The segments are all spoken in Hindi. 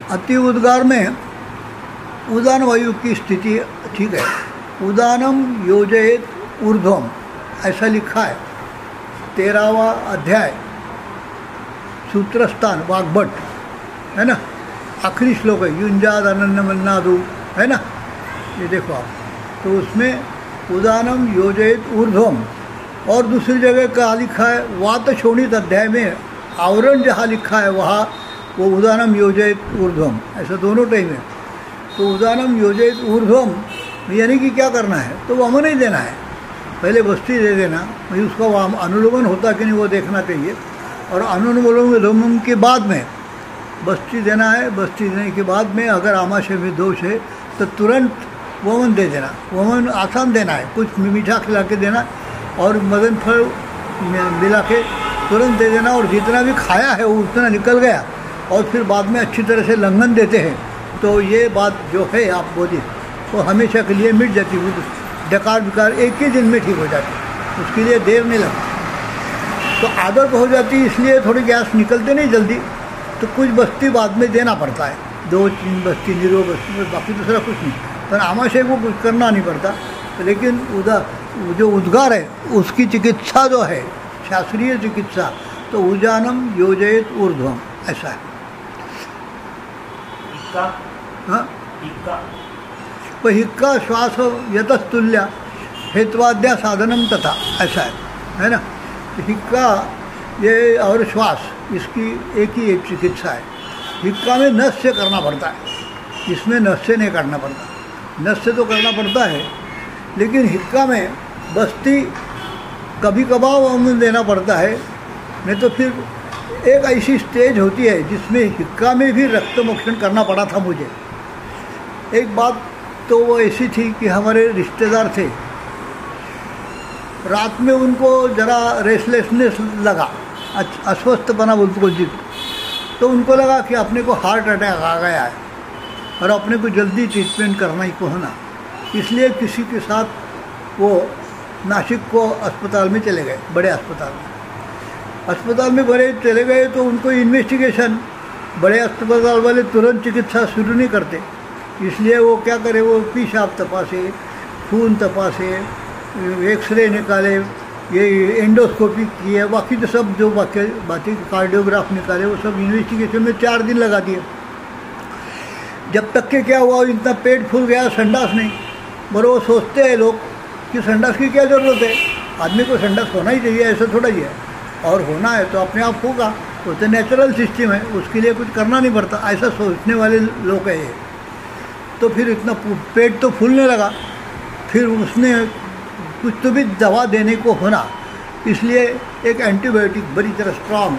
अति उद्गार में उदान वायु की स्थिति ठीक है। उदानम योजयेत ऊर्ध्वम ऐसा लिखा है 13वां अध्याय सूत्रस्थान वाग्भट है ना, आखिरी श्लोक है युंजाद अनन्य मन्नादु है ना, ये देखो आप। तो उसमें उदानम योजयेत ऊर्ध्वम और दूसरी जगह क्या लिखा है वात शोणित अध्याय में आवरण जहाँ लिखा है वहाँ वो उदानम योजयेत ऊर्ध्वम, ऐसा दोनों टाइम है। तो उदानम योजयेत ऊर्ध्वम यानी कि क्या करना है, तो वमन ही देना है, पहले वस्ती दे देना, वही उसका अनुलोमन होता कि नहीं वो देखना चाहिए। और अनुलोमन के बाद में बस्ती देना है, बस्ती देने के बाद में अगर आमाशय में दोष है तो तुरंत वमन दे देना। वमन आसान देना है, कुछ मीठा खिला के देना और मदन फल मिला के तुरंत दे देना, और जितना भी खाया है वो उतना निकल गया, और फिर बाद में अच्छी तरह से लंघन देते हैं। तो ये बात जो है आप बोलिए तो हमेशा के लिए मिट जाती है, डकार विकार एक ही दिन में ठीक हो जाती, उसके लिए देर नहीं लगती। तो आदत हो जाती, इसलिए थोड़ी गैस निकलते नहीं जल्दी, तो कुछ बस्ती बाद में देना पड़ता है, 2-3 बस्ती निरो बस्ती, बाकी दूसरा कुछ नहीं। पर आमाशय को कुछ करना नहीं पड़ता। लेकिन जो उद्गार है उसकी चिकित्सा जो है शास्त्रीय चिकित्सा, तो उजानम योजयेत ऊर्ध्वम ऐसा है। हाँ, हिक्का श्वास यतस्तुल्य हेत्वाद्या साधनम तथा ऐसा है ना। तो हिक्का ये और श्वास इसकी एक ही एक चिकित्सा है। हिक्का में नस से करना पड़ता है, इसमें नस से नहीं करना पड़ता। नस से तो करना पड़ता है, लेकिन हिक्का में बस्ती कभी कभार वमन देना पड़ता है, नहीं तो फिर एक ऐसी स्टेज होती है जिसमें हिक्का में भी रक्त मोक्षण करना पड़ा था मुझे। एक बात तो वो ऐसी थी कि हमारे रिश्तेदार थे, रात में उनको ज़रा रेस्टलेसनेस लगा, अस्वस्थपना उनको जी, तो उनको लगा कि अपने को हार्ट अटैक आ गया है और अपने को जल्दी ट्रीटमेंट करना ही को होना, इसलिए किसी के साथ वो नासिक को अस्पताल में चले गए, बड़े अस्पताल में बड़े चले गए। तो उनको इन्वेस्टिगेशन, बड़े अस्पताल वाले तुरंत चिकित्सा शुरू नहीं करते, इसलिए वो क्या करे, वो पेशाब तपासे, खून तपासे, एक्सरे निकाले, ये एंडोस्कोपी किए, बाकी तो सब जो बाकी कार्डियोग्राफ निकाले, वो सब इन्वेस्टिगेशन में 4 दिन लगा दिए। जब तक के क्या हुआ, इतना पेट फूल गया, संडास नहीं। पर वो सोचते हैं लोग कि संडास की क्या ज़रूरत है, आदमी को संडास होना ही चाहिए, ऐसा थोड़ा ही है, और होना है तो अपने आप होगा, वो तो नेचुरल सिस्टम है, उसके लिए कुछ करना नहीं पड़ता, ऐसा सोचने वाले लोग हैं ये। तो फिर इतना पेट तो फूलने लगा, फिर उसने कुछ तो भी दवा देने को होना, इसलिए एक एंटीबायोटिक बड़ी तरह स्ट्रॉन्ग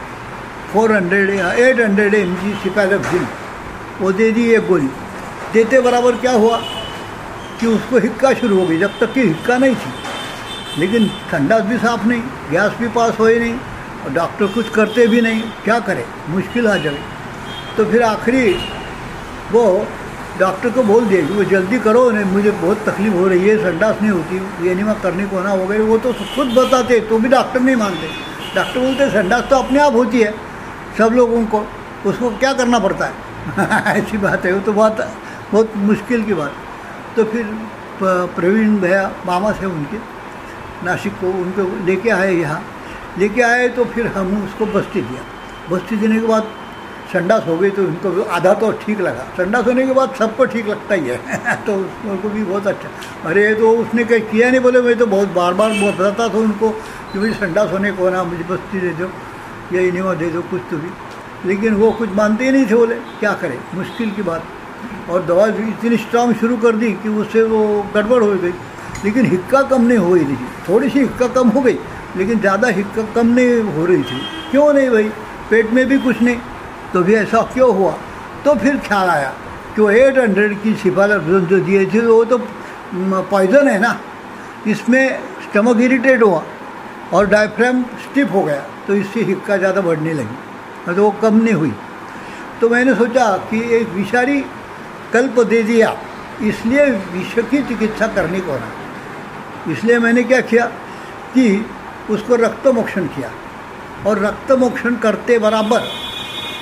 800 mg सिपालोक्सिन वो दे दी एक गोली। देते बराबर क्या हुआ कि उसको हिक्का शुरू हो गई, जब तक कि हिक्का नहीं थी, लेकिन संडास भी साफ नहीं, गैस भी पास हो ही नहीं, और डॉक्टर कुछ करते भी नहीं, क्या करे, मुश्किल आ जाए। तो फिर आखिरी वो डॉक्टर को बोल दिया कि वो जल्दी करो, नहीं मुझे बहुत तकलीफ हो रही है, संडास नहीं होती, ये नहीं मैं करने को ना हो गई। वो तो खुद बताते तो भी डॉक्टर नहीं मानते, डॉक्टर बोलते संडास तो अपने आप होती है सब लोगों को, उसको क्या करना पड़ता है ऐसी बात है, वो तो बहुत मुश्किल की बात। तो फिर प्रवीण भैया मामा से उनके नासिक को उनको लेके आए, यहाँ लेके आए, तो फिर हम उसको बस्ती दिया। बस्ती देने के बाद संडास हो गई, तो उनको आधा तो ठीक लगा, संडास होने के बाद सबको ठीक लगता ही है तो उनको भी बहुत अच्छा। अरे तो उसने क्या किया नहीं, बोले मैं तो बहुत बार बताता था उनको कि मुझे संडास होने को ना, मुझे बस्ती दे दो, या इनिमा दे दो, कुछ तो भी, लेकिन वो कुछ मानते ही नहीं थे, बोले क्या करें, मुश्किल की बात। और दवा इतनी स्ट्रांग शुरू कर दी कि उससे वो गड़बड़ हो गई, लेकिन हिक्का कम नहीं हो रही थी, थोड़ी सी हिक्का कम हो गई, लेकिन ज़्यादा हिक्का कम नहीं हो रही थी। क्यों नहीं भाई, पेट में भी कुछ नहीं, तो भी ऐसा क्यों हुआ। तो फिर ख्याल आया कि वो 800 की सिफालोक्सिन जो दिए थे वो तो पॉइजन है ना, इसमें स्टमक इरिटेट हुआ और डायफ्राम स्टिफ हो गया, तो इससे हिक्का ज़्यादा बढ़ने लगी, तो वो कम नहीं हुई। तो मैंने सोचा कि एक विषारी कल्प दे दिया, इसलिए विष की चिकित्सा करने को ना, इसलिए मैंने क्या किया कि उसको रक्त मोक्षण किया, और रक्त मोक्षण करते बराबर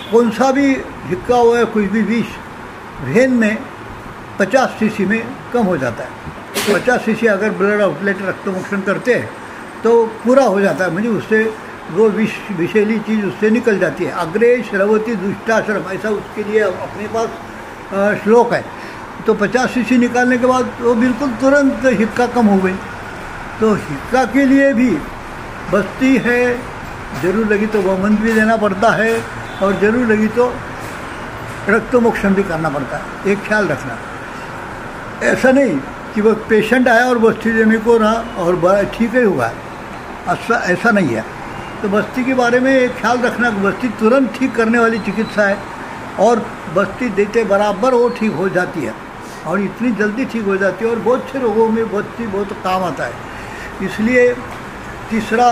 कौन सा भी हिक्का हुआ है, कुछ भी विष वेन में 50 सीसी में कम हो जाता है। 50 सीसी अगर ब्लड आउटलेट रक्तमोक्षण करते हैं तो पूरा हो जाता है, मुझे उससे वो विषैली चीज़ उससे निकल जाती है। अग्रे श्रवती दुष्टाश्रम, ऐसा उसके लिए अपने पास श्लोक है। तो 50 सीसी निकालने के बाद वो बिल्कुल तुरंत हिक्का कम हो गई। तो हिक्का के लिए भी बस्ती है, जरूर लगी तो गोमंत भी देना पड़ता है और ज़रूर लगी तो रक्तमोक्षण भी करना पड़ता है। एक ख्याल रखना, ऐसा नहीं कि वो पेशेंट आया और बस्ती देने को रहा और ठीक ही हुआ, ऐसा नहीं है। तो बस्ती के बारे में एक ख्याल रखना कि बस्ती तुरंत ठीक करने वाली चिकित्सा है और बस्ती देते बराबर वो ठीक हो जाती है और इतनी जल्दी ठीक हो जाती है और बहुत से रोगों में बस्ती बहुत काम आता है। इसलिए तीसरा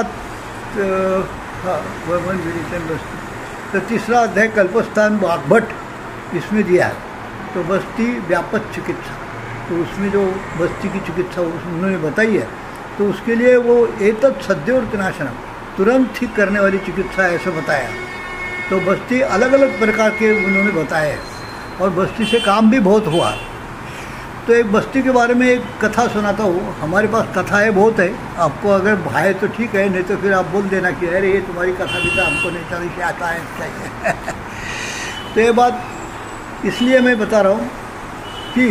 बस्ती, तो तीसरा अध्याय कल्पस्थान वाग्भट इसमें दिया है। तो बस्ती व्यापक चिकित्सा, तो उसमें जो बस्ती की चिकित्सा उन्होंने बताई है, तो उसके लिए वो एतत् सद्योर्नाशनम, तुरंत ठीक करने वाली चिकित्सा ऐसे बताया। तो बस्ती अलग अलग प्रकार के उन्होंने बताए हैं और बस्ती से काम भी बहुत हुआ। तो एक बस्ती के बारे में एक कथा सुनाता हूँ। हमारे पास कथाएँ बहुत है, आपको अगर भाई तो ठीक है, नहीं तो फिर आप बोल देना कि अरे ये तुम्हारी कथा भी तो हमको नहीं चली से आता है चाहिए। तो ये बात इसलिए मैं बता रहा हूँ कि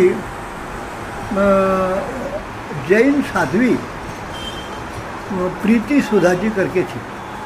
जैन साध्वी प्रीति सुधा जी करके थी,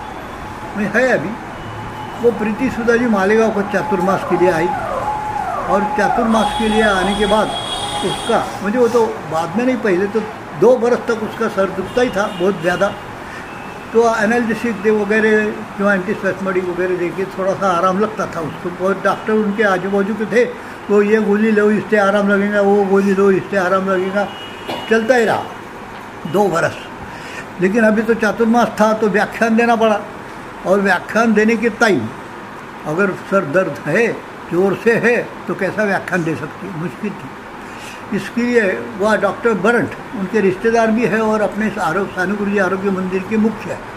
मैं है अभी। वो प्रीति सुधा जी मालेगांव को चातुर्मास के लिए आई और चातुर्मास के लिए आने के बाद उसका, मुझे वो तो बाद में नहीं, पहले तो 2 बरस तक उसका सर दुखता ही था बहुत ज़्यादा। तो एनाल्जेसिक दे वगैरह जो एंटीस्पेस्मोडिक वगैरह दे के थोड़ा सा आराम लगता था उसको। बहुत डॉक्टर उनके आजू बाजू के थे, वो ये गोली लो इससे आराम लगेगा, वो गोली लो इससे आराम लगेगा, चलता ही रहा 2 बरस। लेकिन अभी तो चातुर्मास था तो व्याख्यान देना पड़ा और व्याख्यान देने के टाइम अगर सर दर्द है, जोर से है, तो कैसा व्याख्यान दे सकती, मुश्किल थी। इसके लिए वह डॉक्टर बरंट उनके रिश्तेदार भी है और अपने सानुगुरु जी आरोग्य मंदिर के मुख्य है।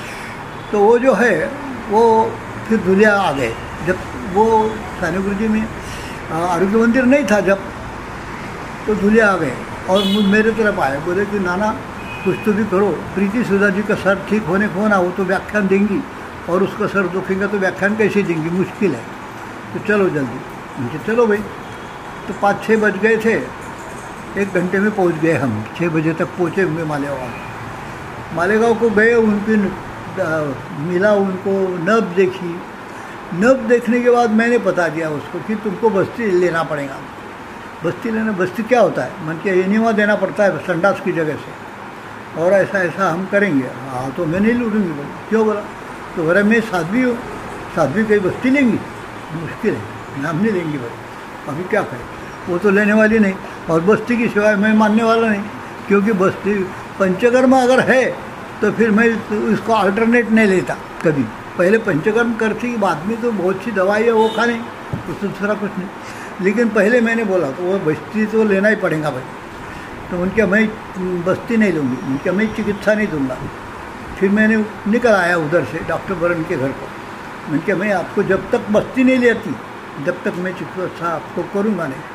तो वो जो है वो फिर धुलिया आ गए। जब वो सानुगुरु जी में आरोग्य मंदिर नहीं था जब, तो धुलिया आ गए और मेरे तरफ आए, बोले कि नाना कुछ तो भी करो, प्रीति सुधा जी का सर ठीक होने को ना, वो तो व्याख्यान देंगी और उसका सर दुखेगा तो व्याख्यान कैसे देंगी, मुश्किल है, तो चलो जल्दी। मुझे चलो भाई। तो 5-6 बज गए थे, 1 घंटे में पहुंच गए हम, 6 बजे तक पहुँचे हुए मालेगांव को गए। उनकी मिला, उनको नब्ज देखी। नब्ज देखने के बाद मैंने बता दिया उसको कि तुमको बस्ती लेना पड़ेगा। बस्ती लेना, बस्ती क्या होता है, मन के एनिमा देना पड़ता है संडास की जगह से, और ऐसा ऐसा हम करेंगे। हाँ तो मैं नहीं लूटूंगी भाई। क्यों बोला? तो बोला मैं साध्वी हूँ, साध्वी कहीं बस्ती लेंगी, मुश्किल है, नाम नहीं लेंगी भाई, अभी क्या करें, वो तो लेने वाली नहीं और बस्ती की सिवाय मैं मानने वाला नहीं, क्योंकि बस्ती पंचकर्म अगर है तो फिर मैं इसको अल्टरनेट नहीं लेता कभी। पहले पंचकर्म करती, बाद में तो बहुत सी दवाई है वो खाने, उससे दूसरा कुछ नहीं। लेकिन पहले मैंने बोला तो वो बस्ती तो लेना ही पड़ेगा भाई। तो उनके मैं बस्ती नहीं लूँगी, उनके मैं चिकित्सा नहीं दूँगा। फिर मैंने निकल आया उधर से डॉक्टर बरन के घर को। उनके मैं आपको जब तक बस्ती नहीं लेती जब तक मैं चिकित्सा आपको करूँगा नहीं।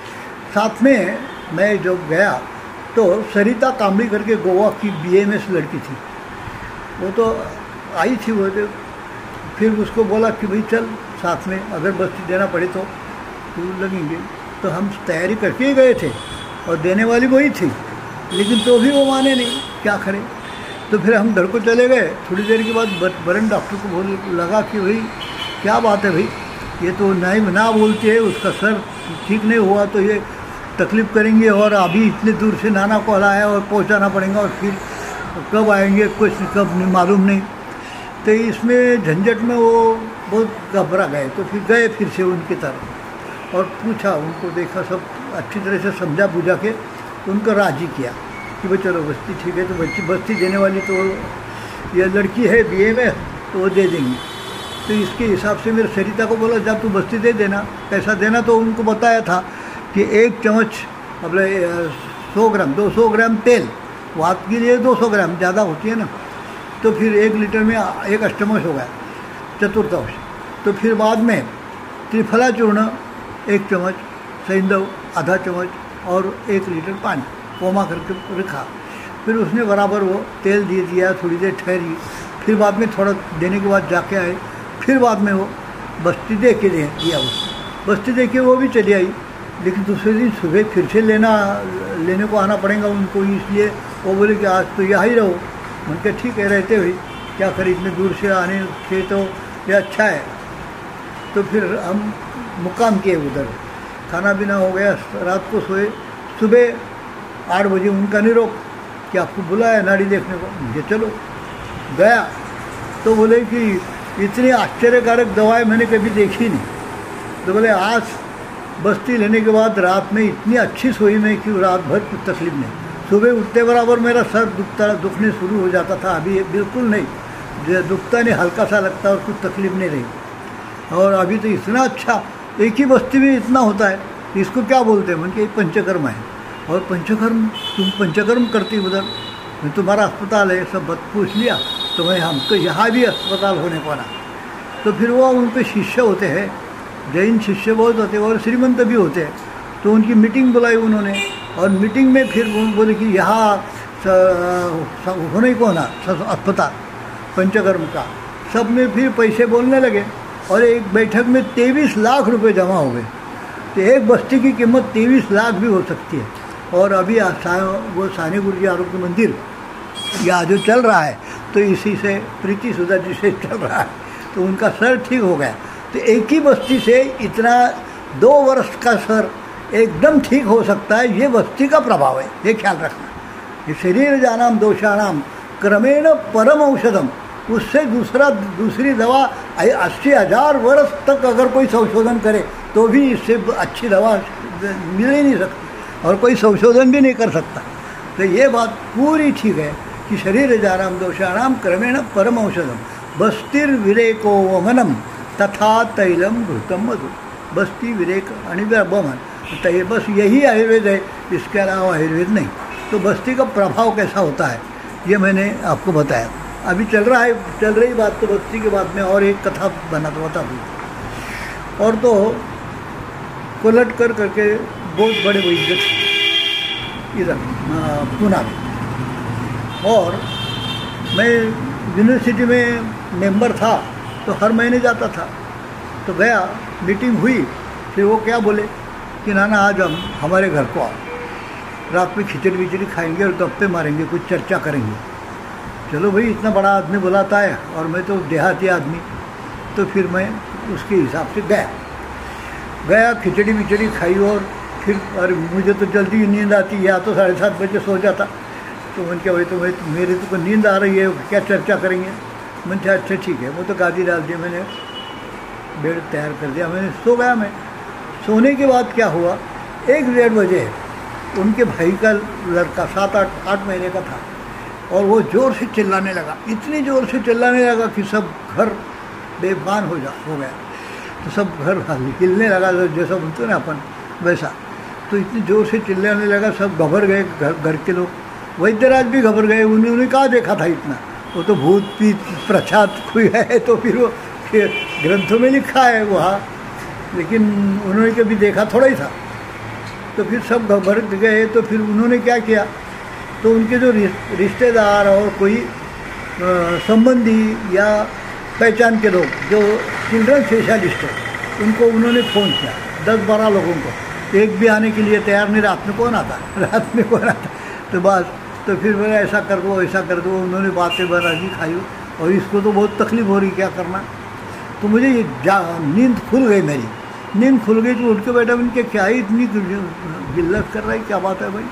साथ में मैं जब गया तो सरिता कामड़ी करके गोवा की BMS लड़की थी, वो तो आई थी। वो तो फिर उसको बोला कि भाई चल साथ में, अगर बस्ती देना पड़े तो लगेंगे। तो हम तैयारी करके ही गए थे और देने वाली वही थी, लेकिन तो भी वो माने नहीं, क्या करें। तो फिर हम घर को चले गए। थोड़ी देर के बाद बरन डॉक्टर को लगा कि भाई क्या बात है भाई, ये तो नहीं ना बोलते है, उसका सर ठीक नहीं हुआ तो ये तकलीफ़ करेंगे और अभी इतने दूर से नाना को हलाया और पहुंचाना पड़ेगा और फिर कब आएंगे कुछ कब नहीं मालूम नहीं। तो इसमें झंझट में वो बहुत घबरा गए। तो फिर गए फिर से उनकी तरफ और पूछा, उनको देखा, सब अच्छी तरह से समझा बुझा के उनको राज़ी किया कि भाई चलो बस्ती ठीक है। तो बस्ती देने वाली तो ये लड़की है BMS, तो वो दे देंगी। तो इसके हिसाब से मेरे सरिता को बोला जब तू बस्ती दे देना, कैसा देना, तो उनको बताया था कि 1 चम्मच अपने 100 ग्राम 200 ग्राम तेल, वात के लिए 200 ग्राम ज़्यादा होती है ना, तो फिर 1 लीटर में 1 अष्टमांश हो गया, चतुर्थांश। तो फिर बाद में त्रिफला चूर्ण 1 चम्मच, सैंधव आधा चम्मच और 1 लीटर पानी कोमा करके रखा। फिर उसने बराबर वो तेल दे दिया, थोड़ी देर ठहरी, फिर बाद में थोड़ा देने के बाद जाके आए, फिर बाद में वो बस्ती दे के दिया उसको। बस्ती दे के वो भी चली आई, लेकिन दूसरे दिन सुबह फिर से लेने को आना पड़ेगा उनको, इसलिए वो बोले कि आज तो यहाँ ही रहो। मन के ठीक है, रहते हुए क्या करें, इतने दूर से आने से तो ये अच्छा है। तो फिर हम मुक्काम किए उधर, खाना पीना हो गया, रात को सोए। सुबह 8 बजे उनका निरोग कि आपको बुलाया नाड़ी देखने को। मुझे चलो, गया तो बोले कि इतनी आश्चर्यकारक दवाएं मैंने कभी देखी नहीं। तो बोले आज बस्ती लेने के बाद रात में इतनी अच्छी सोई में कि रात भर कुछ तकलीफ नहीं। सुबह उठते बराबर मेरा सर दुखने शुरू हो जाता था, अभी बिल्कुल नहीं, जो दुखता नहीं, हल्का सा लगता और कुछ तकलीफ नहीं रही। और अभी तो इतना अच्छा, एक ही बस्ती में इतना होता है, इसको क्या बोलते हैं? उनके पंचकर्म है। और पंचकर्म, तुम पंचकर्म करती उधर, तुम्हारा अस्पताल है, सब पूछ लिया। तो मैं हमको यहाँ भी अस्पताल होने पाना। तो फिर वो उनके शिष्य होते हैं, जैन शिष्य बहुत होते हैं और श्रीमंत भी होते हैं। तो उनकी मीटिंग बुलाई उन्होंने, और मीटिंग में फिर बोले कि यहाँ होने को ना अस्पताल पंचकर्म का। सब में फिर पैसे बोलने लगे और एक बैठक में 23 लाख रुपए जमा हो गए। तो एक बस्ती की कीमत 23 लाख भी हो सकती है। और अभी वो सानी गुरु जी आरोग्य मंदिर यहाँ जो चल रहा है, तो इसी से प्रीति सुधा जी से चल रहा है, तो उनका सर ठीक हो गया। तो एक ही बस्ती से इतना 2 वर्ष का सर एकदम ठीक हो सकता है, ये बस्ती का प्रभाव है, ये ख्याल रखना। ये शरीर जानाम दोषाणाम क्रमेण परम औषधम, उससे दूसरी दवा 80,000 वर्ष तक अगर कोई संशोधन करे तो भी इससे अच्छी दवा मिल ही नहीं सकती, और कोई संशोधन भी नहीं कर सकता। तो ये बात पूरी ठीक है कि शरीर जानाम दोषाणाम क्रमेण परम औषधम बस्तिर विरेको वमनम तथा तैलम घृतम मधु। बस्ती, विरेक आणि वमन, बस यही आयुर्वेद है, इसके अलावा आयुर्वेद नहीं। तो बस्ती का प्रभाव कैसा होता है ये मैंने आपको बताया। अभी चल रही बात, तो बस्ती के बाद में और एक कथा बता दूँ। और तो कोलट करके बहुत बड़े वैद्य इधर पूना में, और मैं यूनिवर्सिटी में मेंबर था तो हर महीने जाता था। तो गया, मीटिंग हुई, फिर वो क्या बोले कि नाना आज हम हमारे घर को आओ, रात में खिचड़ी विचड़ी खाएंगे और गप्पे मारेंगे, कुछ चर्चा करेंगे। चलो भाई, इतना बड़ा आदमी बुलाता है और मैं तो देहाती आदमी, तो फिर मैं उसके हिसाब से गया, खिचड़ी विचड़ी खाई। और फिर अरे मुझे तो जल्दी ही नींद आती है, या तो 7:30 बजे सो जाता। तो मैंने क्या, भाई तो मेरे तो नींद आ रही है, क्या चर्चा करेंगे? मैंने कहा अच्छा ठीक है। वो तो गादी डाल दी, मैंने बेड तैयार कर दिया, मैंने सो गया। मैं सोने के बाद क्या हुआ, 1-1:30 बजे उनके भाई का लड़का 7-8 महीने का था, और वो ज़ोर से चिल्लाने लगा, इतनी ज़ोर से चिल्लाने लगा कि सब घर बेभान हो गया। तो सब घर हिलने लगा, जैसा बोलते ना अपन वैसा। तो इतनी ज़ोर से चिल्लाने लगा, सब घबरा गए, घर के लोग। वैद्यराज भी घबरा गए, उन्होंने कहाँ देखा था इतना, वो तो भूत पीत प्रसाद कोई है, तो फिर वो ग्रंथों में लिखा है वहाँ, लेकिन उन्होंने कभी देखा थोड़ा ही था। तो फिर सब घबरा गए। तो फिर उन्होंने क्या किया, तो उनके जो रिश्तेदार और कोई संबंधी या पहचान के लोग जो चिल्ड्रन स्पेशलिस्ट है, उनको उन्होंने फ़ोन किया 10-12 लोगों को। एक भी आने के लिए तैयार नहीं, रात में कौन आता। तो बस, तो फिर मैंने ऐसा कर दो, ऐसा कर दो। उन्होंने बातें बराजी खाई, और इसको तो बहुत तकलीफ हो रही, क्या करना। तो मुझे नींद खुल गई, मेरी नींद खुल गई। तो उठ के बैठा, उनके क्या ही इतनी गिल्लत कर रहा है, क्या बात है भाई?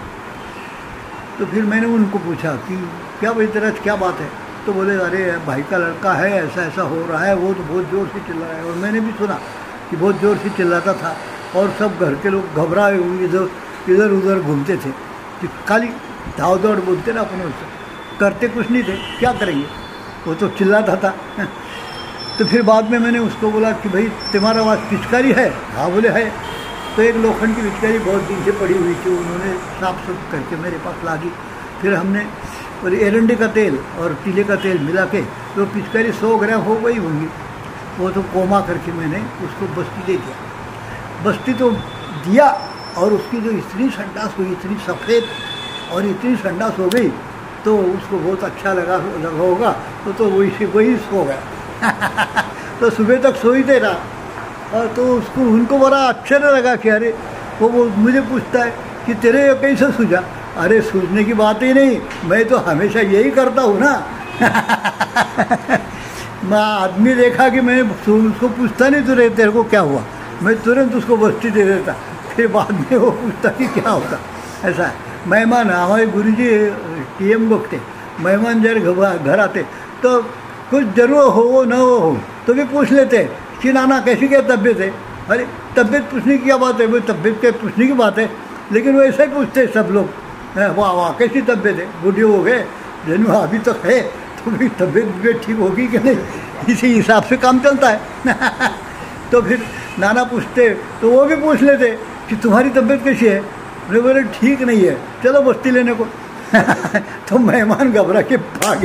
तो फिर मैंने उनको पूछा कि क्या भाई तेरा क्या बात है? तो बोले अरे भाई का लड़का है, ऐसा ऐसा हो रहा है, वो तो बहुत ज़ोर से चिल्ला रहा है। और मैंने भी सुना कि बहुत ज़ोर से चिल्लाता था, और सब घर के लोग घबराए हुए इधर उधर घूमते थे, कि खाली धाव दौड़ बोलते ना अपन, उससे करते कुछ नहीं थे, क्या करेंगे, वो तो चिल्लाता था। तो फिर बाद में मैंने उसको बोला कि भाई तुम्हारा पास पिचकारी है? हाँ बोले है। तो एक लोखंड की पिचकारी बहुत दिन से पड़ी हुई थी, उन्होंने साफ सुफ करके मेरे पास ला दी। फिर हमने और एरंडी का तेल और तीले का तेल मिला के, तो पिचकारी 100 ग्राम हो गई होंगी। वो तो कोमा करके मैंने उसको बस्ती दे दिया। बस्ती तो दिया, और उसकी जो इतनी संडास हुई, इतनी सफ़ेद और इतनी संडास हो गई, तो उसको बहुत अच्छा लगा होगा, तो वही सो गया। तो सुबह तक सो ही दे रहा, और तो उनको बड़ा आश्चर्य लगा कि अरे वो मुझे पूछता है कि तेरे कैसे सूझा। अरे सूझने की बात ही नहीं, मैं तो हमेशा यही करता हूँ ना। मैं आदमी देखा कि मैं उसको पूछता नहीं तेरे को क्या हुआ, मैं तुरंत उसको बस्ती दे देता, फिर बाद में वो पूछता कि क्या होता। ऐसा है। मेहमान हमारे गुरुजी TM गोखते, मेहमान जब घर आते तो कुछ जरूर हो न हो तो भी पूछ लेते कि नाना कैसी क्या तबीयत है। अरे तबीयत पूछने की क्या बात है, भाई तबीयत क्या पूछने की बात है, लेकिन वो ऐसा ही पूछते सब लोग, वाह वाह कैसी तबीयत है, बूढ़े हो गए जन अभी तक है, तो भाई तबीयत ठीक होगी कि नहीं, इसी हिसाब से काम चलता है। तो फिर नाना पूछते तो वो भी पूछ लेते कि तुम्हारी तबीयत कैसी है। बोले ठीक नहीं है, चलो बस्ती लेने को। तो मेहमान घबरा के भागे।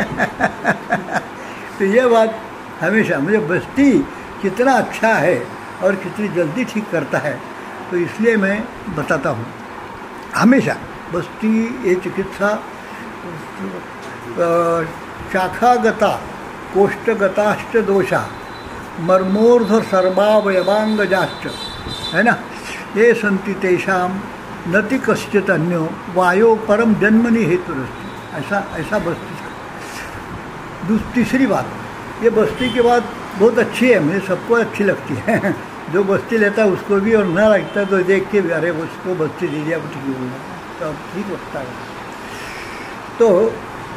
तो ये बात हमेशा मुझे बस्ती कितना अच्छा है और कितनी जल्दी ठीक करता है, तो इसलिए मैं बताता हूँ हमेशा बस्ती ये चिकित्सा शाखागता कोष्ठगताश्च दोषा मर्मोर्ध सर्वावयवांगजाश्च, है ना, ये संति तेषाम नति कश्चित अन्यो वायो परम जन्मनि हेतुरस्ति। ऐसा बस्ती का। तीसरी बात, ये बस्ती के बाद बहुत अच्छी है, मुझे सबको अच्छी लगती है। जो बस्ती लेता है उसको भी, और ना लगता है तो देख के भी अरे उसको बस्ती दे दिया ठीक होगा, तो ठीक लगता है। तो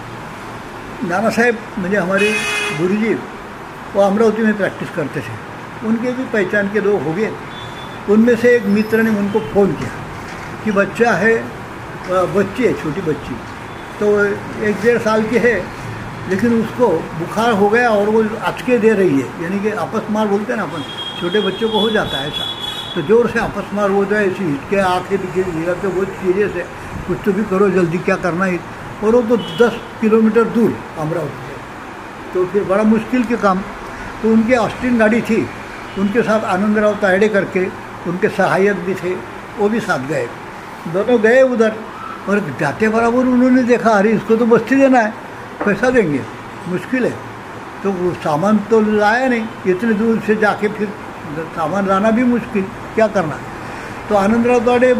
नाना साहेब मुझे हमारे गुरुजी वो अमरावती में प्रैक्टिस करते थे, उनके भी पहचान के लोग हो गए। उनमें से एक मित्र ने उनको फ़ोन किया कि बच्चा है, बच्ची है, छोटी बच्ची, तो 1-1.5 साल की है, लेकिन उसको बुखार हो गया और वो अटके दे रही है, यानी कि अपस्मार बोलते हैं ना अपन, छोटे बच्चों को हो जाता है ऐसा, तो ज़ोर से अपस्मार हो जाए, ऐसी हिचके आँखें दिखे गिरते, बहुत सीरियस है, कुछ तो भी करो जल्दी, क्या करना है। और वो तो 10 किलोमीटर दूर अमरावती से, तो फिर बड़ा मुश्किल के काम। तो उनकी ऑस्टिन गाड़ी थी, उनके साथ आनंदराव तायडे करके उनके सहायक भी थे, वो भी साथ गए, दोनों गए उधर। और जाते बराबर उन्होंने देखा अरे इसको तो बस्ती देना है, पैसा देंगे, मुश्किल है, तो वो सामान तो लाया नहीं, इतने दूर से जाके फिर सामान लाना भी मुश्किल, क्या करना। तो आनंदराव तायडे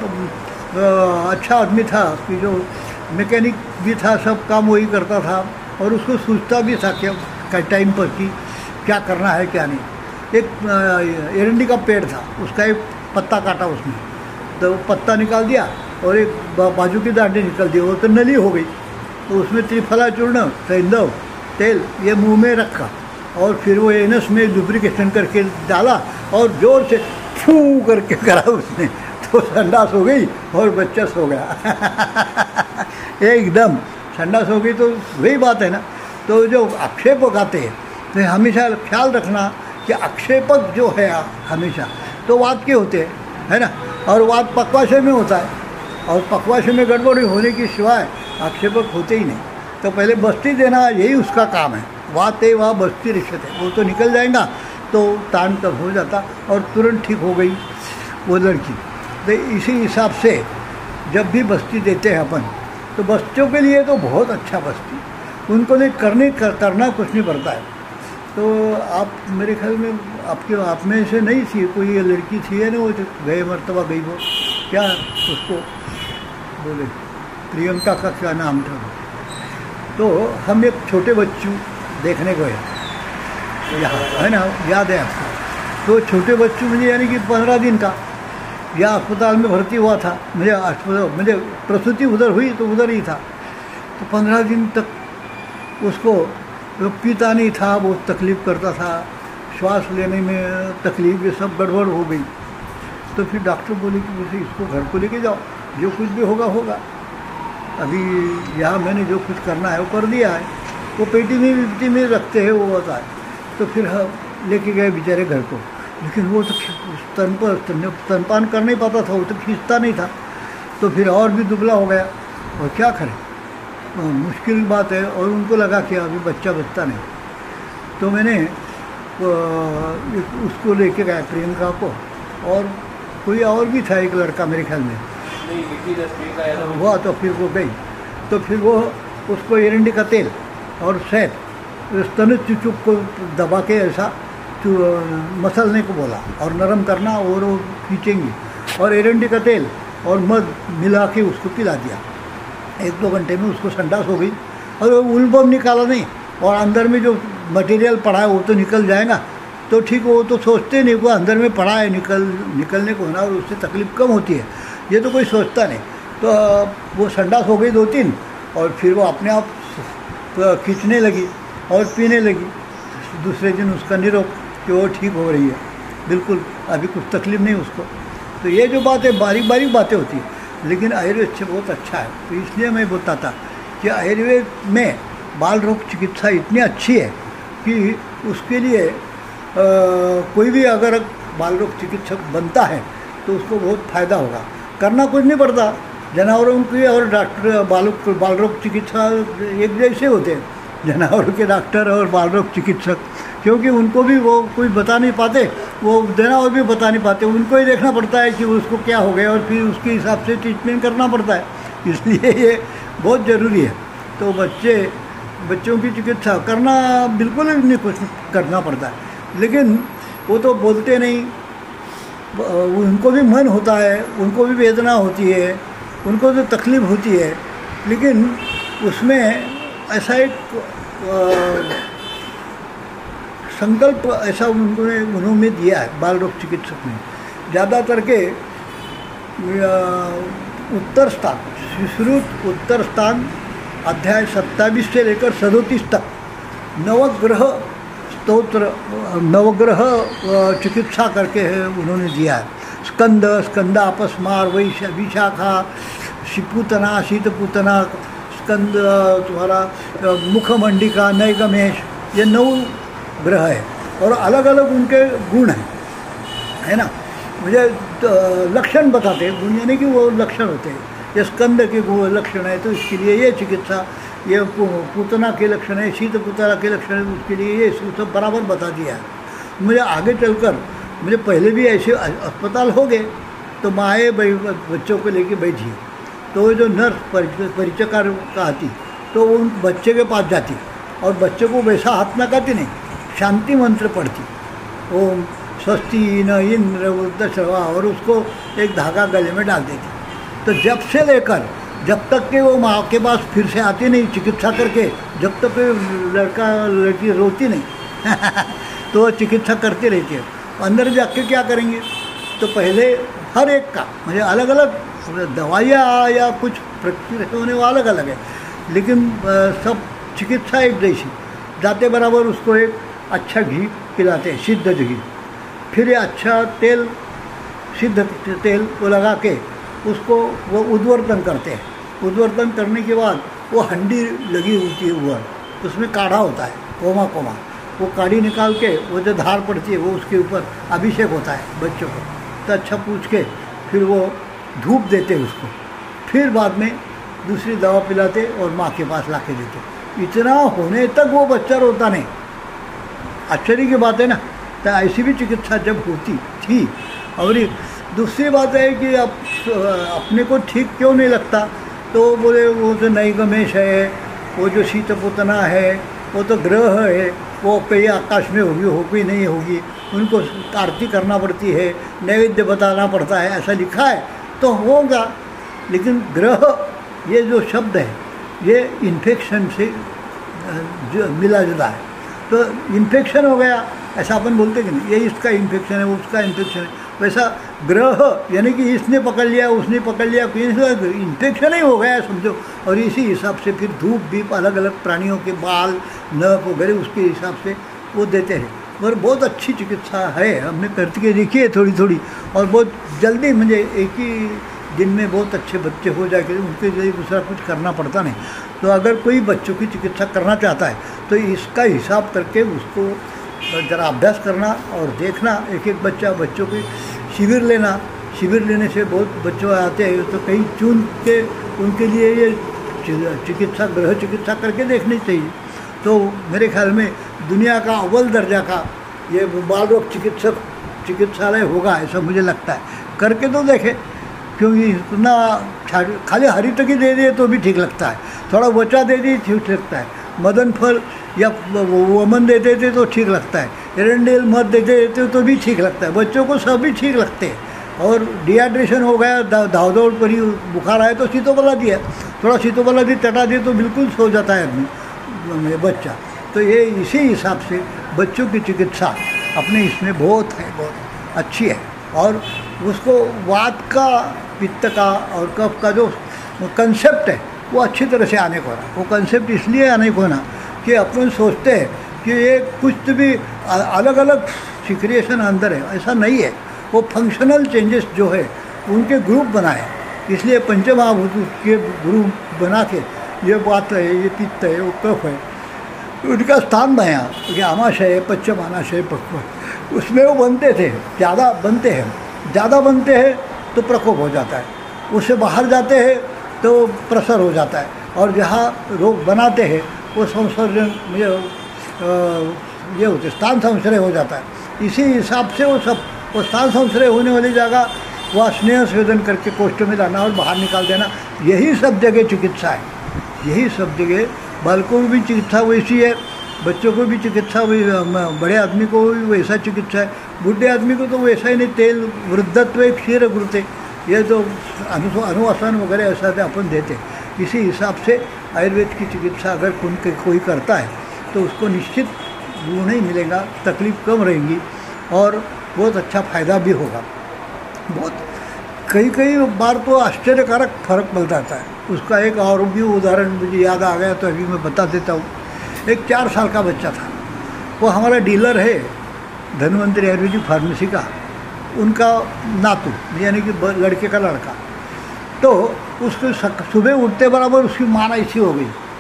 बहुत अच्छा आदमी था कि जो मैकेनिक भी था, सब काम वही करता था, और उसको सोचता भी था क्या टाइम पर कि क्या करना है क्या नहीं। एक एरंडी का पेड़ था, उसका एक पत्ता काटा उसने, तो पत्ता निकाल दिया और एक बाजू की डांडी निकल दी, वो तो नली हो गई। तो उसमें त्रिफला चूर्ण, सैंधव, तेल ये मुंह में रखा, और फिर वो एनस में लुब्रिकेशन करके डाला और जोर से फू करके करा उसने, तो संडास हो गई और बच्चा सो गया। एकदम संडास हो गई, तो वही बात है ना। तो जो आक्षेपक आते हैं तो हमेशा ख्याल रखना कि आक्षेपक जो है हमेशा तो वात के होते हैं, है ना, और वात पक्वाशय में होता है, और पक्वाशय में गड़बड़ी होने की सिवाय आक्षेपक होते ही नहीं। तो पहले बस्ती देना यही उसका काम है, वात है वहाँ बस्ती रिश्वत है, वो तो निकल जाएगा तो तान तब हो जाता और तुरंत ठीक हो गई वो लड़की। तो इसी हिसाब से जब भी बस्ती देते हैं अपन, तो बच्चों के लिए तो बहुत अच्छा बस्ती, उनको लिए करना कुछ नहीं पड़ता है। तो आप मेरे ख्याल में आप में से नहीं थी कोई, ये लड़की थी है ना, वो गए मरतबा गई, वो क्या उसको बोले, प्रियंका का क्या नाम था। तो हम एक छोटे बच्चों देखने गए यहाँ, है ना, याद है आपको। तो छोटे बच्चों मुझे यानी कि 15 दिन का या अस्पताल में भर्ती हुआ था, मुझे प्रसूति उधर हुई तो उधर ही था। तो 15 दिन तक उसको पीता नहीं था, बहुत तकलीफ़ करता था, श्वास लेने में तकलीफ, ये सब गड़बड़ हो गई। तो फिर डॉक्टर बोले कि वैसे इसको घर को लेके जाओ, जो कुछ भी होगा होगा, अभी यहाँ मैंने जो कुछ करना है वो कर दिया है, वो पेटी में रखते हैं वो होता है। तो फिर हम लेके गए बेचारे घर को, लेकिन वो तो स्तनपान कर नहीं पाता था, वो तो खींचता नहीं था, तो फिर और भी दुबला हो गया, और क्या करें, मुश्किल बात है। और उनको लगा कि अभी बच्चा बचता नहीं। तो मैंने उसको लेके गया प्रियंका को, और कोई और भी था एक लड़का मेरे ख्याल में, हुआ तो फिर वो गई। तो फिर वो उसको एरंडी का तेल और शहद स्तनित चुचुक को दबा के ऐसा मसलने को बोला और नरम करना, और वो खींचेंगी, और एरंडी का तेल और मध मिला के उसको पिला दिया। 1-2 घंटे में उसको संडास हो गई, और वो उल्बम निकाला नहीं, और अंदर में जो मटेरियल पड़ा है वो तो निकल जाएगा, तो ठीक, वो तो सोचते नहीं, वो अंदर में पड़ा है निकलने को ना, और उससे तकलीफ कम होती है, ये तो कोई सोचता नहीं। तो वो संडास हो गई 2-3, और फिर वो अपने आप खींचने लगी और पीने लगी। दूसरे दिन उसका निरोग कि वो ठीक हो रही है, बिल्कुल अभी कुछ तकलीफ नहीं उसको। तो ये जो बातें बारीक बारीक बातें होती है, लेकिन आयुर्वेद से बहुत अच्छा है। तो इसलिए मैं बोलता था कि आयुर्वेद में बाल रोग चिकित्सा इतनी अच्छी है कि उसके लिए कोई भी अगर बाल रोग चिकित्सक बनता है तो उसको बहुत फ़ायदा होगा। करना कुछ नहीं पड़ता, जानवरों की और डॉक्टर बाल रोग चिकित्सा एक जैसे होते हैं, जानवरों के डॉक्टर और बाल रोग चिकित्सक, क्योंकि उनको भी वो कोई बता नहीं पाते, वो जानवर भी बता नहीं पाते, उनको ही देखना पड़ता है कि उसको क्या हो गया और फिर उसके हिसाब से ट्रीटमेंट करना पड़ता है। इसलिए ये बहुत ज़रूरी है। तो बच्चों की चिकित्सा करना बिल्कुल ही नहीं कुछ करना पड़ता है, लेकिन वो तो बोलते नहीं, उनको भी मन होता है, उनको भी वेदना होती है, उनको तो तकलीफ़ होती है, लेकिन उसमें ऐसा एक संकल्प ऐसा उन्होंने दिया है बाल रोग चिकित्सक ने, ज़्यादातर के उत्तर स्थान, सुश्रुत उत्तर स्थान अध्याय 27 से लेकर 37 तक नवग्रह स्तोत्र, नवग्रह चिकित्सा करके है उन्होंने दिया है। स्कंदा अपस्मार विशाखा शिपूतना शीतपूतना स्कंद तुम्हारा मुखमंडिका नैगमेश, ये 9 ग्रह है और अलग अलग उनके गुण हैं, है ना। मुझे लक्षण बताते हैं, गुण यानी कि वो लक्षण होते हैं। ये स्कंद के लक्षण है तो इसके लिए ये चिकित्सा, ये पूतना के लक्षण है, शीतपूतना के लक्षण है, उसके लिए ये सब बराबर बता दिया है। मुझे आगे चलकर, मुझे पहले भी ऐसे अस्पताल हो गए तो माएँ बच्चों को लेके बैठी, तो वो जो नर्स परिचयकार का आती तो वो उन बच्चे के पास जाती और बच्चे को वैसा हाथ ना करती नहीं, शांति मंत्र पढ़ती, ओम स्वस्ति न इंद्र वृद्धश्रवा, और उसको एक धागा गले में डाल देती। तो जब से लेकर जब तक कि वो माँ के पास फिर से आती नहीं चिकित्सा करके, जब तक लड़का लड़की रोती नहीं तो वो चिकित्सा करती रहती है। अंदर जाके क्या करेंगे, तो पहले हर एक का मुझे अलग अलग दवाइयाँ या कुछ प्रक्रिया होने वो अलग अलग है, लेकिन सब चिकित्सा एक जैसी। जाते बराबर उसको एक अच्छा घी पिलाते हैं, सिद्ध घी, फिर ये अच्छा तेल, सिद्ध तेल वो लगा के उसको वो उद्वर्तन करते हैं। उद्वर्तन करने के बाद वो हंडी लगी होती है ऊपर, उसमें काढ़ा होता है कोमा, वो काढ़ी निकाल के वो जो धार पड़ती है वो उसके ऊपर अभिषेक होता है बच्चों को। तो अच्छा पूछ के फिर वो धूप देते उसको, फिर बाद में दूसरी दवा पिलाते और माँ के पास ला के देते। इतना होने तक वो बच्चा रोता नहीं। आश्चर्य की बात है ना। तो ऐसी भी चिकित्सा जब होती थी। और दूसरी बात है कि अब अपने को ठीक क्यों नहीं लगता, तो बोले वो जो नैगमेश है, वो जो शीतपूतना है, वो तो ग्रह है, वो कहीं आकाश में होगी, हो कोई नहीं होगी, उनको आरती करना पड़ती है, नैवेद्य बताना पड़ता है, ऐसा लिखा है तो होगा। लेकिन ग्रह ये जो शब्द है ये इन्फेक्शन से मिला जुला है। तो इन्फेक्शन हो गया ऐसा अपन बोलते कि नहीं, ये इसका इन्फेक्शन है, उसका इन्फेक्शन है। वैसा ग्रह यानी कि इसने पकड़ लिया, उसने पकड़ लिया, इन्फेक्शन ही हो गया समझो। और इसी हिसाब से फिर धूप भी अलग अलग प्राणियों के बाल नख वगैरह उसके हिसाब से वो देते हैं। और बहुत अच्छी चिकित्सा है, हमने करके देखी है थोड़ी थोड़ी, और बहुत जल्दी मुझे एक ही दिन में बहुत अच्छे बच्चे हो जाके उनके लिए दूसरा कुछ करना पड़ता नहीं। तो अगर कोई बच्चों की चिकित्सा करना चाहता है तो इसका हिसाब करके उसको ज़रा अभ्यास करना और देखना। एक एक बच्चों की शिविर लेना, शिविर लेने से बहुत बच्चों आते हैं तो कहीं चुन के उनके लिए ये चिकित्सा, गृह चिकित्सा करके देखनी चाहिए। तो मेरे ख्याल में दुनिया का अव्वल दर्जा का ये बाल रोग चिकित्सालय होगा, ऐसा मुझे लगता है। करके तो देखे, क्योंकि इतना खाली हरी तकी दे दिए तो भी ठीक लगता है, थोड़ा वचा दे दिए ठीक लगता है, मदन फल या वमन दे देते तो ठीक लगता है, एरंडेल मध दे देते तो भी ठीक लगता है, बच्चों को सब भी ठीक लगते हैं। और डिहाइड्रेशन हो गया, धाव दौड़ पर ही बुखार आए तो सीतोपला दिया, थोड़ा सीतोपला भी चटा दिए तो बिल्कुल सो जाता है आदमी बच्चा। तो ये इसी हिसाब से बच्चों की चिकित्सा अपने इसमें बहुत है, बहुत अच्छी है। और उसको वात का, पित्त का और कफ का जो कंसेप्ट है वो अच्छी तरह से आने को ना, वो कंसेप्ट इसलिए आने को ना कि अपन सोचते हैं कि ये कुछ भी अलग अलग सिक्रिएशन अंदर है, ऐसा नहीं है। वो फंक्शनल चेंजेस जो है उनके ग्रुप बनाए, इसलिए पंचमहाभूत के ग्रुप बना के ये बात है, ये पित्त है, वो कफ है, उनका स्थान बनाया कि आमाशय, पश्चिमानाशय, पक्व, उसमें वो बनते थे, ज़्यादा बनते हैं तो प्रकोप हो जाता है, उससे बाहर जाते हैं तो प्रसर हो जाता है, और जहाँ रोग बनाते हैं वो संसर्जन ये होते, स्थान संश्रय हो जाता है। इसी हिसाब से वो स्थान संश्रय होने वाली जगह वह स्नेह स्वेदन करके कोष्ठ में लाना और बाहर निकाल देना, यही सब जगह चिकित्सा है, यही सब जगह। बालकों की भी चिकित्सा वैसी है, बच्चों को भी चिकित्सा वही, बड़े आदमी को भी वैसा चिकित्सा है, बूढ़े आदमी को तो वैसा ही नहीं। तेल वृद्धत्व क्षीर गुरुते, ये तो अनुवासन वगैरह ऐसा तो अपन देते। इसी हिसाब से आयुर्वेद की चिकित्सा अगर कोई करता है तो उसको निश्चित गुण ही मिलेगा, तकलीफ कम रहेंगी और बहुत अच्छा फ़ायदा भी होगा। बहुत कई बार तो आश्चर्यकारक फर्क मिल जाता है। उसका एक और भी उदाहरण मुझे याद आ गया तो अभी मैं बता देता हूँ। एक 4 साल का बच्चा था, वो हमारा डीलर है धन्वंतरी आयुर्वेदिक फार्मेसी का, उनका नातू यानी कि लड़के का लड़का। तो उसको सुबह उठते बराबर उसकी माँ ऐसी हो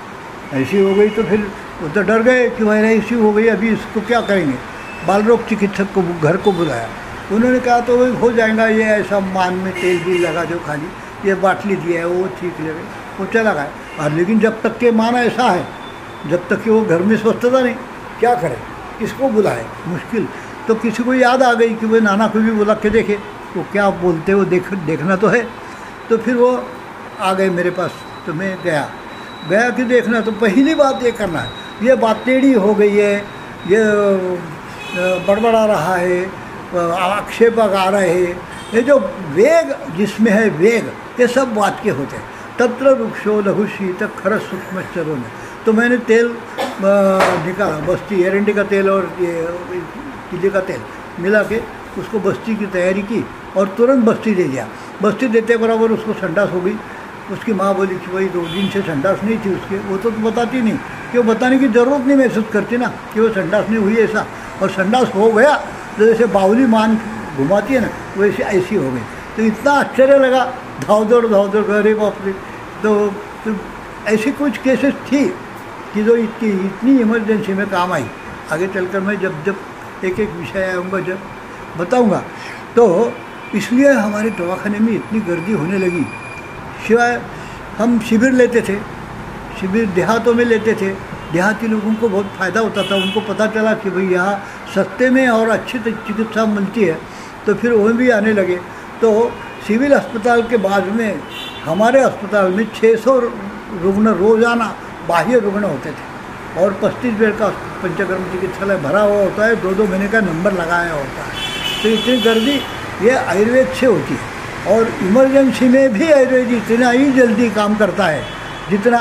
गई तो फिर वो तो डर गए कि भाई ऐसी हो गई, अभी इसको क्या करेंगे। बाल रोग चिकित्सक को घर को बुलाया, उन्होंने कहा तो वही हो जाएगा, ये ऐसा मान में तेल भी लगा दो, खाली ये बाटली दिया है वो ठीक लगे, वो चला गया। और लेकिन जब तक के माना ऐसा है, जब तक कि वो घर में सोचता नहीं, क्या करे, किसको बुलाए, मुश्किल। तो किसी को याद आ गई कि वो नाना को भी बुला के देखे वो क्या बोलते वो देखना तो है। तो फिर वो आ गए मेरे पास, तो मैं गया कि देखना। तो पहली बात ये करना है, ये बात टेढ़ी हो गई है, ये बड़बड़ा रहा है, आक्षेपक आ रहे हैं, ये जो वेग जिसमें है वेग, ये सब बात के होते हैं। तत्र वृक्षो लघु शीत खर सूक्ष्म चरो में। तो मैंने तेल निकाला, बस्ती एरंडी का तेल और ये किले का तेल मिला के उसको बस्ती की तैयारी की और तुरंत बस्ती दे दिया। बस्ती देते बराबर उसको संडास हो गई। उसकी माँ बोली कि भाई 2 दिन से संडास नहीं थी उसके, वो तो बताती नहीं, कि वो बताने की ज़रूरत नहीं महसूस करती ना कि वो संडास नहीं हुई ऐसा, और संडास हो गया तो जैसे बाहुली मान घुमाती है ना वैसे ऐसी हो गई। तो इतना आश्चर्य लगा, धाव दौड़ अरे बाप रे। तो ऐसी कुछ केसेस थी कि जो इतनी इमरजेंसी में काम आई। आगे चलकर मैं जब एक विषय आऊँगा जब बताऊँगा। तो इसलिए हमारे दवाखाने में इतनी गर्दी होने लगी। सिवाय हम शिविर लेते थे, शिविर देहातों में लेते थे, देहाती लोगों को बहुत फ़ायदा होता था। उनको पता चला कि भाई यहाँ सस्ते में और अच्छी चिकित्सा मिलती है, तो फिर वो भी आने लगे। तो सिविल अस्पताल के बाद में हमारे अस्पताल में 600 रुग्ण रोज़ाना बाह्य रुग्ण होते थे और 35 बेड का पंचकर्म चिकित्सालय भरा हुआ होता है, 2-2 महीने का नंबर लगाया होता है। तो इतनी गर्दी ये आयुर्वेद से होती है। और इमरजेंसी में भी आयुर्वेद इतना ही जल्दी काम करता है जितना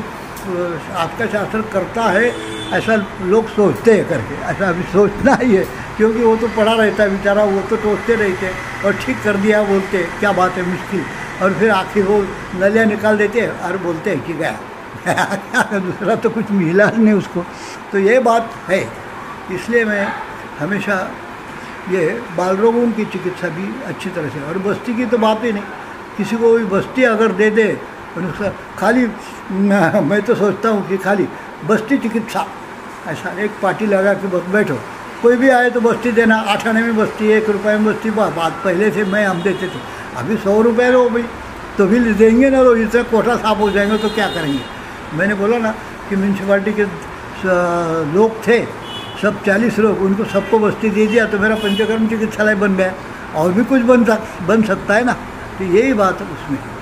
आज का शास्त्र करता है, ऐसा लोग सोचते हैं करके। ऐसा अभी सोचना ही है, क्योंकि वो तो पड़ा रहता है बेचारा, वो तो सोचते रहते और ठीक कर दिया बोलते क्या बात है मुश्किल, और फिर आखिर वो नलियाँ निकाल देते हैं और बोलते हैं कि गया दूसरा तो कुछ मिला नहीं उसको। तो ये बात है, इसलिए मैं हमेशा ये बाल रोगों की चिकित्सा भी अच्छी तरह से। और बस्ती की तो बात ही नहीं, किसी को भी बस्ती अगर दे दे और उसका खाली, मैं तो सोचता हूँ कि खाली बस्ती चिकित्सा, ऐसा एक पार्टी लगा कि बस बैठो, कोई भी आए तो बस्ती देना। 8 आने में बस्ती, 1 रुपये में बस्ती, बात पहले से हम देते थे। अभी 100 रुपये लो भाई तो भी देंगे ना, लोग इतना कोटा साफ हो जाएंगे तो क्या करेंगे। मैंने बोला ना कि म्यूनसिपाल्टी के लोग थे, सब 40 लोग, उनको सबको बस्ती दे दिया तो मेरा पंचकर्म चिकित्सालय बन गया। और भी कुछ बन सकता है ना, तो यही बात है उसमें।